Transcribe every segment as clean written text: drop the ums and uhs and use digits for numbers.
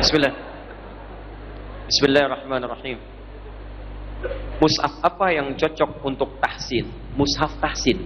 Bismillah. Bismillahirrahmanirrahim. Mushaf apa yang cocok untuk tahsin? Mushaf tahsin.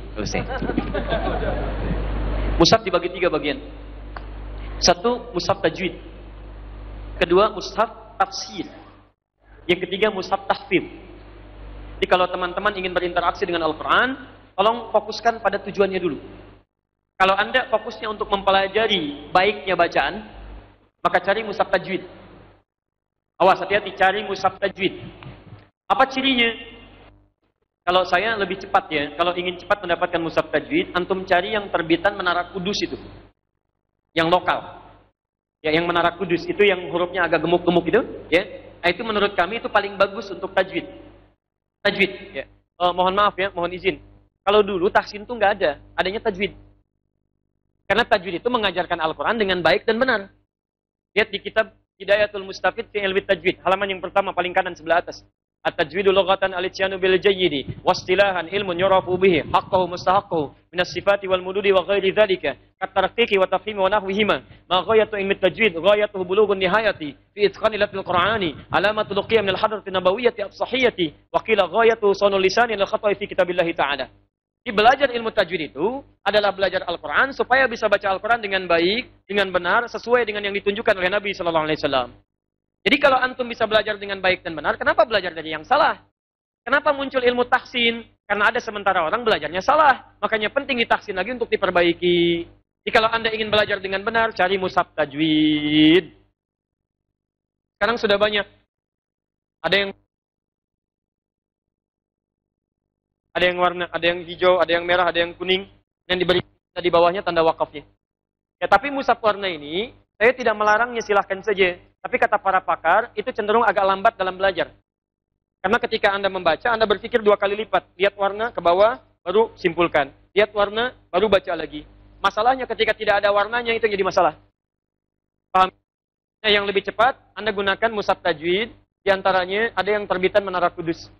Mushaf dibagi 3 bagian. 1, mushaf tajwid. Kedua, mushaf tafsir. Yang ketiga, mushaf tahfidz. Jadi kalau teman-teman ingin berinteraksi dengan Al-Quran, tolong fokuskan pada tujuannya dulu. Kalau Anda fokusnya untuk mempelajari baiknya bacaan, maka cari mushaf tajwid. Awas, hati-hati, cari mushaf tajwid. Apa cirinya? Kalau saya lebih cepat ya, kalau ingin cepat mendapatkan mushaf tajwid, antum cari yang terbitan Menara Kudus itu. Yang lokal. Ya, yang Menara Kudus itu yang hurufnya agak gemuk-gemuk itu, ya. Nah, itu menurut kami itu paling bagus untuk tajwid. Tajwid, ya. Mohon maaf ya, mohon izin. Kalau dulu tahsin itu nggak ada, adanya tajwid. Karena tajwid itu mengajarkan Al-Quran dengan baik dan benar. Lihat di kitab Hidayatul Mustafid fi Ilmi Tajwid, halaman yang pertama paling kanan sebelah atas. At-tajwidu lughatan al-ityanu bil jayyidi wastilahan ilmun yurafu bihi haqqahu mustahaqqahu min as-sifati wal mududi wa ghairi dzalika kat-tarqiqi wa tafhimi wa nahwihima ma ghayatu ilmi tajwid ghayatuhu bulughun nihayati fi itqani latil qur'ani alamatul qiyam min al-hadrati nabawiyyati as-sahiyyati wa qila ghayatu sunul lisani al-khata'i fi kitabillah ta'ala. Di belajar ilmu tajwid itu adalah belajar Al-Quran supaya bisa baca Al-Quran dengan baik, dengan benar, sesuai dengan yang ditunjukkan oleh Nabi Sallallahu Alaihi Wasallam. Jadi kalau antum bisa belajar dengan baik dan benar, kenapa belajar dari yang salah? Kenapa muncul ilmu tahsin? Karena ada sementara orang belajarnya salah. Makanya penting ditahsin lagi untuk diperbaiki. Jadi kalau Anda ingin belajar dengan benar, cari mushaf tajwid. Sekarang sudah banyak. Ada yang warna, ada yang hijau, ada yang merah, ada yang kuning, yang diberi di bawahnya tanda wakafnya. Ya, tapi mushaf warna ini, saya tidak melarangnya, silahkan saja. Tapi kata para pakar, itu cenderung agak lambat dalam belajar. Karena ketika Anda membaca, Anda berpikir 2 kali lipat. Lihat warna ke bawah, baru simpulkan. Lihat warna, baru baca lagi. Masalahnya ketika tidak ada warnanya, itu jadi masalah. Paham? Nah, yang lebih cepat, Anda gunakan mushaf tajwid. Di antaranya, ada yang terbitan Menara Kudus.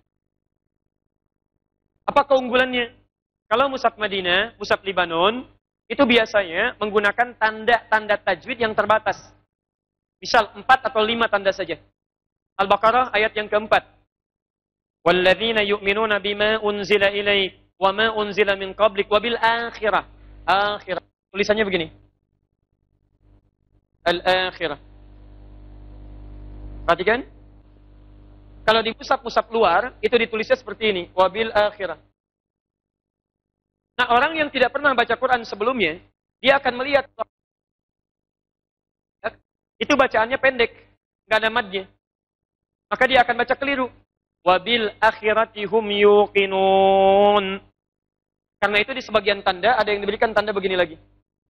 Apa keunggulannya? Kalau mushaf Madinah, mushaf Libanon, itu biasanya menggunakan tanda-tanda tajwid yang terbatas. Misal 4 atau 5 tanda saja. Al-Baqarah ayat yang keempat. Walladzina yu'minuna bima unzila ilaik wa ma unzila min qablik wa bil akhirah. Akhirah. Tulisannya begini. Al-akhirah. Perhatikan. Kalau di mushaf-mushaf luar, itu ditulisnya seperti ini. Wa bil akhirah. Nah, orang yang tidak pernah baca Quran sebelumnya, dia akan melihat itu bacaannya pendek, nggak ada madnya. Maka dia akan baca keliru. Wabil akhirati hum yuqinun. Karena itu di sebagian tanda ada yang diberikan tanda begini lagi.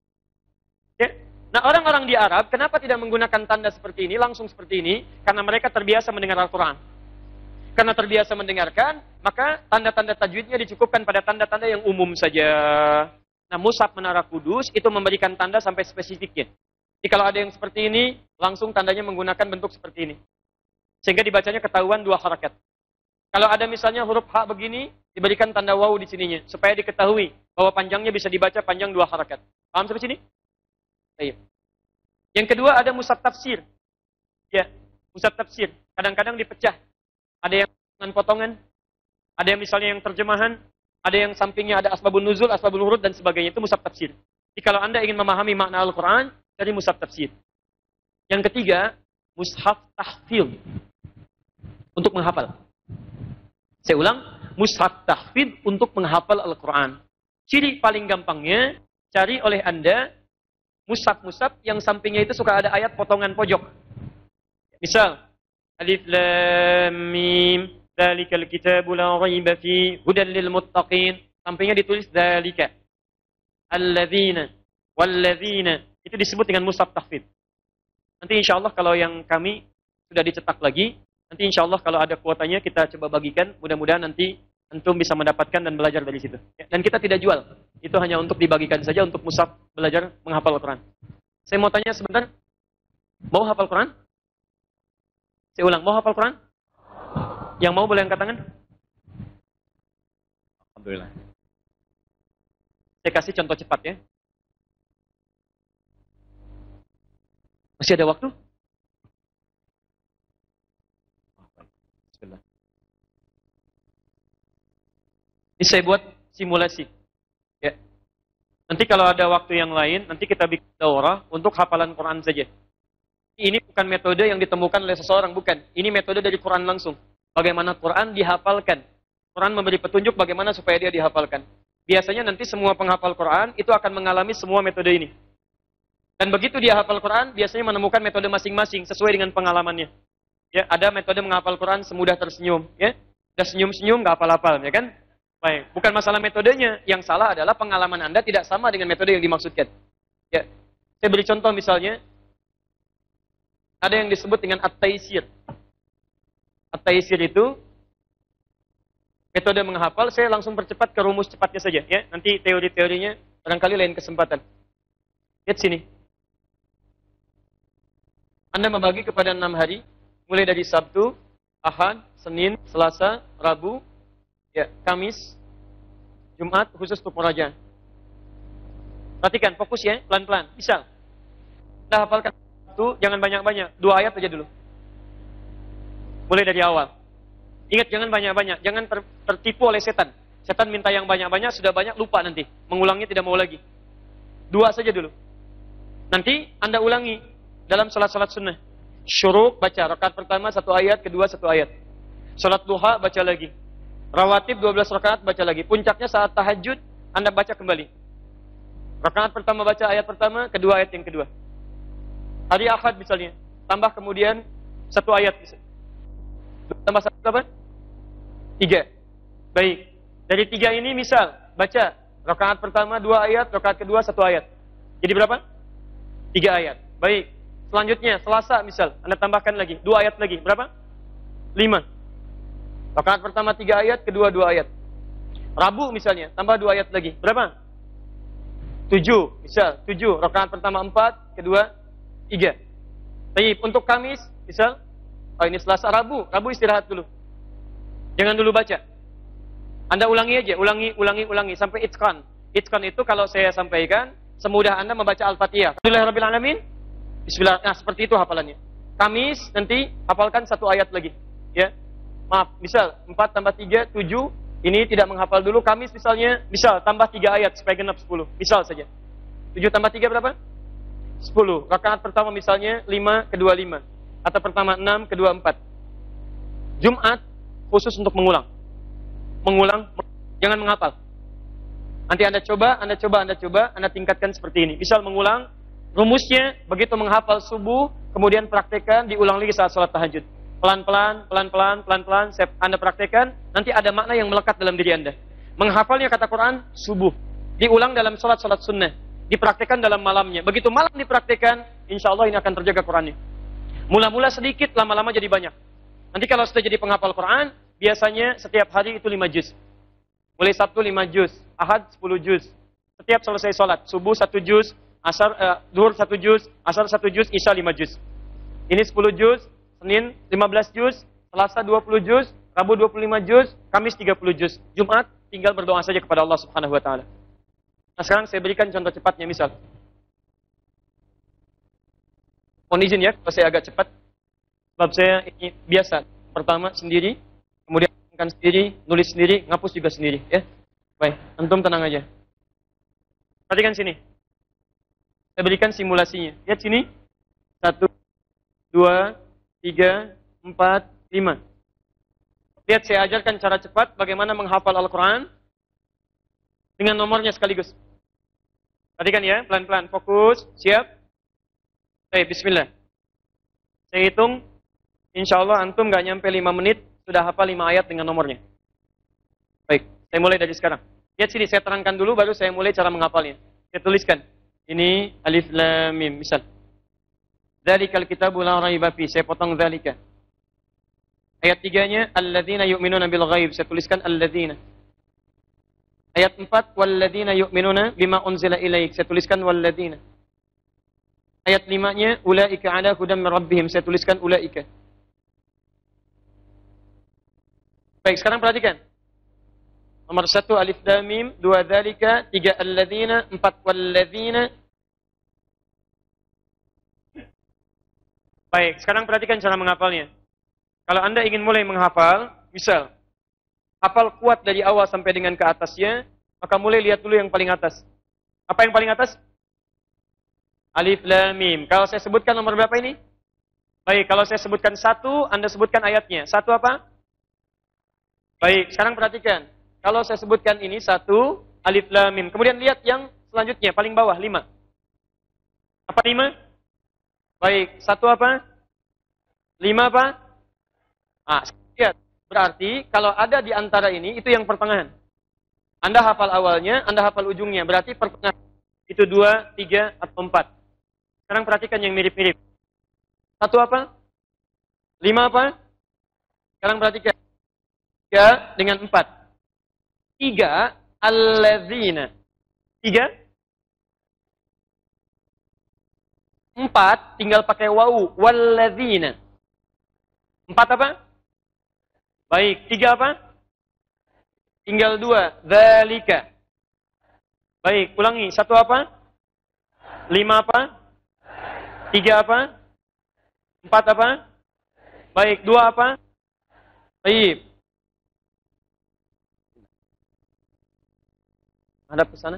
Ya. Nah, orang-orang di Arab kenapa tidak menggunakan tanda seperti ini, langsung seperti ini? Karena mereka terbiasa mendengar Al-Quran. Karena terbiasa mendengarkan, maka tanda-tanda tajwidnya dicukupkan pada tanda-tanda yang umum saja. Nah, mushaf Menara Kudus itu memberikan tanda sampai spesifiknya. Jadi kalau ada yang seperti ini, langsung tandanya menggunakan bentuk seperti ini. Sehingga dibacanya ketahuan 2 harakat. Kalau ada misalnya huruf H begini, diberikan tanda waw di sininya. Supaya diketahui bahwa panjangnya bisa dibaca panjang 2 harakat. Paham sampai sini? Baik. Yang kedua ada mushaf tafsir. Ya, mushaf tafsir. Kadang-kadang dipecah. Ada yang dengan potongan. Ada yang misalnya yang terjemahan. Ada yang sampingnya ada asbabun nuzul, asbabul huruf, dan sebagainya. Itu mushaf tafsir. Jadi kalau Anda ingin memahami makna Al-Quran, dari mushaf tafsir. Yang ketiga, mushaf tahfidz. Untuk menghafal. Saya ulang, mushaf tahfidz untuk menghafal Al-Quran. Ciri paling gampangnya, cari oleh Anda mushaf-mushaf yang sampingnya itu suka ada ayat potongan pojok. Misal, Alif Lam Mim, Dzalikal kitabu la raiba fi hudan lil muttaqin. Sampingnya ditulis dzalika. Alladzina walladzina. Itu disebut dengan mushaf tahfidz. Nanti insya Allah kalau yang kami sudah dicetak lagi, nanti insya Allah kalau ada kuotanya kita coba bagikan. Mudah-mudahan nanti antum bisa mendapatkan dan belajar dari situ. Dan kita tidak jual. Itu hanya untuk dibagikan saja untuk mushaf belajar menghafal Al-Quran. Saya mau tanya sebentar. Mau hafal Quran? Saya ulang, mau hafal Quran? Yang mau boleh angkat tangan? Alhamdulillah. Saya kasih contoh cepat ya. Masih ada waktu? Ini saya buat simulasi. Ya. Nanti kalau ada waktu yang lain, nanti kita bikin daurah untuk hafalan Quran saja. Ini bukan metode yang ditemukan oleh seseorang, bukan. Ini metode dari Quran langsung. Bagaimana Quran dihafalkan. Quran memberi petunjuk bagaimana supaya dia dihafalkan. Biasanya nanti semua penghafal Quran itu akan mengalami semua metode ini. Dan begitu dia hafal Quran, biasanya menemukan metode masing-masing sesuai dengan pengalamannya. Ya, ada metode menghafal Quran semudah tersenyum, ya. Udah senyum-senyum nggak hafal-hafal, ya kan? Baik, bukan masalah metodenya, yang salah adalah pengalaman Anda tidak sama dengan metode yang dimaksudkan. Ya. Saya beri contoh misalnya, ada yang disebut dengan at-taisir. At-taisir itu metode menghafal, saya langsung percepat ke rumus cepatnya saja, ya. Nanti teori-teorinya barangkali lain kesempatan. Lihat sini. Anda membagi kepada 6 hari, mulai dari Sabtu, Ahad, Senin, Selasa, Rabu, ya, Kamis, Jumat, khusus untuk pengajian. Perhatikan, fokus ya, pelan-pelan. Misal, Anda hafalkan Sabtu, jangan banyak-banyak, 2 ayat aja dulu. Mulai dari awal. Ingat, jangan banyak-banyak, jangan tertipu oleh setan. Setan minta yang banyak-banyak, sudah banyak, lupa nanti. Mengulangnya tidak mau lagi. 2 saja dulu. Nanti Anda ulangi dalam salat-salat sunnah. Syuruk, baca. Rakaat pertama 1 ayat, kedua 1 ayat. Salat duha, baca lagi. Rawatib 12 rakaat, baca lagi. Puncaknya saat tahajud, Anda baca kembali. Rakaat pertama baca ayat pertama, kedua ayat yang kedua. Hari Ahad misalnya, tambah kemudian 1 ayat. Tambah 1 apa? 3. Baik. Dari 3 ini misal, baca. Rakaat pertama 2 ayat, rakaat kedua 1 ayat. Jadi berapa? 3 ayat. Baik. Selanjutnya, Selasa misal, Anda tambahkan lagi, 2 ayat lagi. Berapa? 5. Rakaat pertama 3 ayat, kedua 2 ayat. Rabu misalnya, tambah 2 ayat lagi. Berapa? 7. Misal, 7. Rakaat pertama 4, kedua 3. Baik, untuk Kamis, misal, oh ini Selasa, Rabu istirahat dulu. Jangan dulu baca. Anda ulangi aja, ulangi, sampai itqan. Itqan itu kalau saya sampaikan, semudah Anda membaca Al-Fatihah. Alhamdulillahirrahmanirrahim. Bismillah. Nah, seperti itu hafalannya. Kamis nanti hafalkan 1 ayat lagi. Ya. Maaf, misal 4 tambah 3, 7. Ini tidak menghafal dulu. Kamis misalnya, misal tambah 3 ayat supaya genap 10. Misal saja. 7 tambah 3 berapa? 10. Rakaat pertama misalnya 5, kedua 5. Atau pertama 6, kedua 4. Jumat khusus untuk mengulang. Jangan menghafal. Nanti Anda coba, Anda tingkatkan seperti ini. Misal mengulang, rumusnya begitu menghafal subuh, kemudian praktekkan, diulang lagi saat sholat tahajud. Pelan-pelan, Anda praktekkan, nanti ada makna yang melekat dalam diri Anda. Menghafalnya kata Quran, subuh. Diulang dalam sholat-sholat sunnah. Dipraktekkan dalam malamnya. Begitu malam dipraktekkan, insya Allah ini akan terjaga Qurannya. Mula-mula sedikit, lama-lama jadi banyak. Nanti kalau sudah jadi penghafal Quran, biasanya setiap hari itu 5 juz. Mulai Sabtu 5 juz, Ahad 10 juz. Setiap selesai sholat, subuh 1 juz, Zuhur 1 juz, Asar 1 juz, Isya 5 juz. Ini 10 juz, Senin 15 juz, Selasa 20 juz, Rabu 25 juz, Kamis 30 juz. Jumat tinggal berdoa saja kepada Allah Subhanahu wa taala. Nah, sekarang saya berikan contoh cepatnya misal. Mohon izin ya, kalau saya agak cepat. Sebab saya ini biasa. Pertama sendiri, kemudian sendiri, nulis sendiri, ngapus juga sendiri, ya. Baik, antum tenang aja. Perhatikan sini. Saya berikan simulasinya. Lihat sini. 1, 2, 3, 4, 5. Lihat saya ajarkan cara cepat bagaimana menghafal Al-Quran dengan nomornya sekaligus. Perhatikan ya, pelan-pelan. Fokus, siap. Baik, bismillah. Saya hitung. Insya Allah antum gak nyampe 5 menit sudah hafal 5 ayat dengan nomornya. Baik, saya mulai dari sekarang. Lihat sini, saya terangkan dulu baru saya mulai cara menghafalnya. Saya tuliskan. Ini alif lam mim misal. Dzalikal kitabu la raiba fi. Saya potong dzalika. Ayat 3-nya alladzina yu'minuna bil ghaib. Saya tuliskan alladzina. Ayat 4 walladzina yu'minuna bima unzila ilaik. Saya tuliskan walladzina. Ayat 5-nya ulaika ala hudan min rabbihim. Saya tuliskan ulaika. Baik, sekarang perhatikan. Nomor 1 alif lam mim, 2 dzalika, 3 alladzina, 4 walladzina. Baik, sekarang perhatikan cara menghafalnya. Kalau Anda ingin mulai menghafal, misal hafal kuat dari awal sampai dengan ke atasnya, maka mulai lihat dulu yang paling atas. Apa yang paling atas? Alif Lam Mim. Kalau saya sebutkan nomor berapa ini? Baik, kalau saya sebutkan 1, Anda sebutkan ayatnya. 1 apa? Baik, sekarang perhatikan. Kalau saya sebutkan ini 1, Alif Lam Mim. Kemudian lihat yang selanjutnya, paling bawah, 5. Apa 5? Baik, 1 apa? 5 apa? Lihat. Berarti kalau ada di antara ini, itu yang pertengahan. Anda hafal awalnya, Anda hafal ujungnya. Berarti pertengahan. Itu 2, 3, atau 4. Sekarang perhatikan yang mirip-mirip. 1 apa? 5 apa? Sekarang perhatikan. 3 dengan 4. 3, alladzina. 3. 4, tinggal pakai wawu. Walladzina. 4 apa? Baik, 3 apa? Tinggal 2. Dzalika. Baik, ulangi. 1 apa? 5 apa? 3 apa? 4 apa? Baik, 2 apa? Baik. Ada pesan?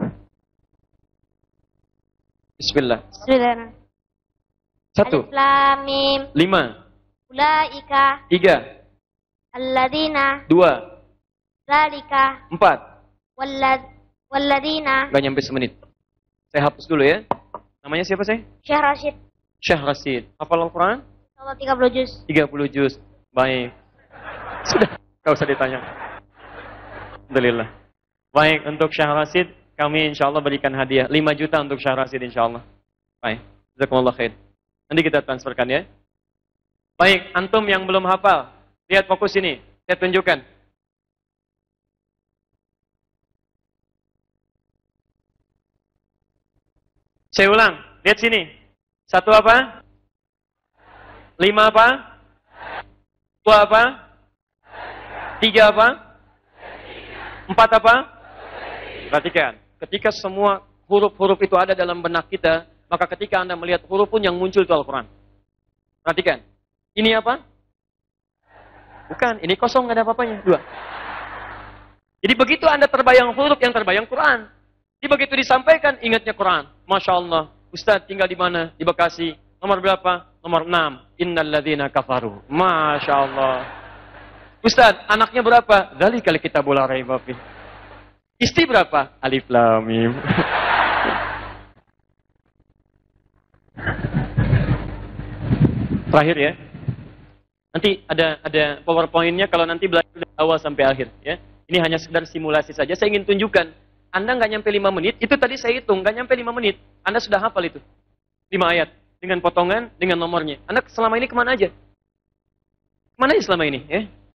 Bismillah. Bismillah. 1. Alif Lam Mim. 5. Ulaika 3. alladzina 2. dzalika 4. walladzina. Gak nyampe semenit. Saya hapus dulu ya. Namanya siapa sih? Syekh Rashid. Syekh Rashid. Hafal Al-Quran? Insyaallah 30 juz. 30 juz. Baik. Sudah. Gak usah ditanya. Alhamdulillah. Baik, untuk Syekh Rashid, kami insya Allah berikan hadiah. 5 juta untuk Syekh Rashid insya Allah. Baik. Jazakumullah khair. Nanti kita transferkan ya. Baik, antum yang belum hafal. Lihat fokus ini. Saya tunjukkan. Saya ulang. Lihat sini. 1 apa? 5 apa? 2 apa? 3 apa? 4 apa? Perhatikan. Ketika semua huruf-huruf itu ada dalam benak kita, maka ketika Anda melihat huruf pun yang muncul itu Al-Quran. Perhatikan. Ini apa? Bukan, ini kosong, nggak ada apa-apanya. 2. Jadi begitu Anda terbayang huruf, yang terbayang Quran. Jadi begitu disampaikan, ingatnya Quran. Masya Allah. Ustaz tinggal di mana? Di Bekasi. Nomor berapa? Nomor 6. Innalladzina kafaru. Masya Allah. Ustaz, anaknya berapa? Dzalikal kitabul la raiba fih. Istri berapa? Alif Lam Mim. Terakhir ya. Nanti ada PowerPoint-nya kalau nanti belajar dari awal sampai akhir ya. Ini hanya sekedar simulasi saja. Saya ingin tunjukkan. Anda nggak nyampe 5 menit, itu tadi saya hitung, nggak nyampe 5 menit. Anda sudah hafal itu. 5 ayat. Dengan potongan, dengan nomornya. Anda selama ini kemana aja? Kemana aja selama ini? Ya?